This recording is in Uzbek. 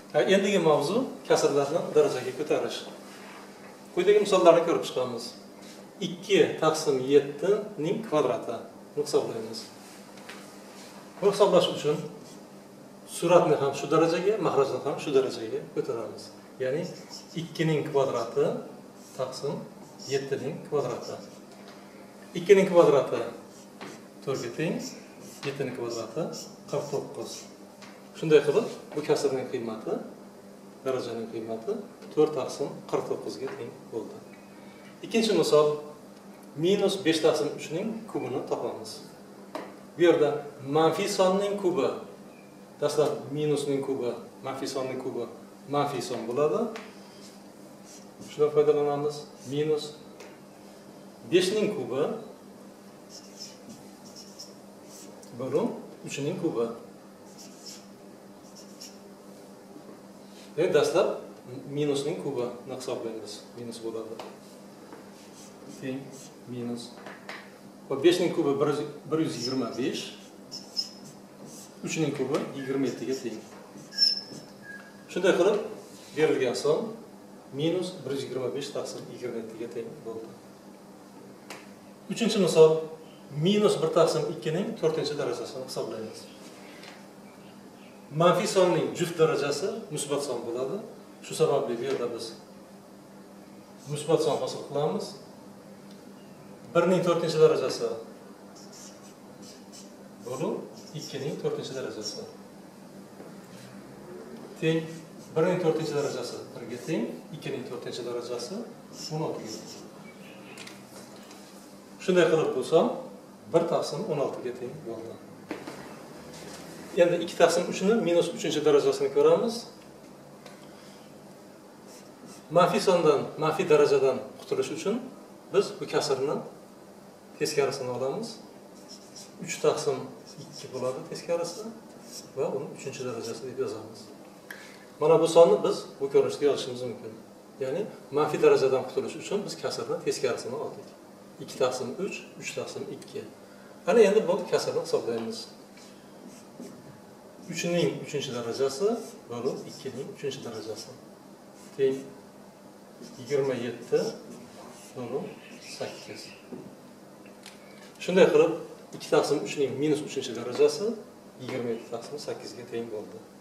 Endigi mavzu kasrlarni darajaga ko'tarish. Quyidagi misollarni ko'rib chiqamiz. 2 taqsim 7 ning kvadrati hisoblaymiz. Bu hisoblash uchun suratni ham shu darajaga, mahrajni ham shu darajaga ko'taramiz. Ya'ni 2 ning kvadrati taqsim 7 ning kvadrati. 2 ning kvadrati 4 ga teng, 7 ning kvadrati 49. Shunday qilib, bu kasrning qiymati, darajaning qiymati 4 taqsim 49 ga teng bo'ldi. Ikkinchi misol, minus 5 taqsim 3 ning kubini topamiz. Bu yerda manfiy sonning kubi, dastlab minusning kubi, manfiy sonning kubi, manfiy son bo'ladi. Shundan foydalanamiz. Minus 5 ning kubi bo'lim 3 ning kubi. Dastlab minusning kubini hisoblaymiz. Minus bo'ladi. Teng minus. Va 5 ning kubi 125. 3 ning kubi 27 ga teng. Shunday qilib, berilgan son minus 125 taqsim 27 ga teng bo'ldi. Uchinchi misol, minus 1 taqsim 2 ning 4-darajasini hisoblaymiz. Manfiy sonning juft darajasi musbat son bo'ladi. Shu sababli bu yerda biz musbat son hosil qilamiz. 1 ning 4-darajasi bo'lib 2 ning 4-darajasi. Teng 1 ning 4-darajasi 1 ga teng, 2 ning 4-darajasi 16 ga teng. Shunday qilib bu son 1 taqsim 16 ga teng bo'ldi. Endi 2 taqsim 3 ni minus 3-darajasini ko'ramiz. Manfiy sondan, manfiy darajadan qutulish uchun biz bu kasrni teskarisini olamiz. 3 taqsim 2 bo'ladi teskarisi va uni 3-darajasi deb yozamiz. Mana bu sonni biz bu ko'rinishda yozishimiz mumkin. Ya'ni manfiy darajadan qutulish uchun biz kasrni teskarisini oldik. 2 taqsim 3, 3 taqsim 2. Ana endi bu kasrni hisoblaymiz. 3 ning 3-darajasi bo'lib 2 ning 3-darajasi. Teng 27 bo'lib 8. Shunday qilib 2 taqsim 3 ning minus 3-darajasi 27 taqsim 8 ga teng bo'ldi.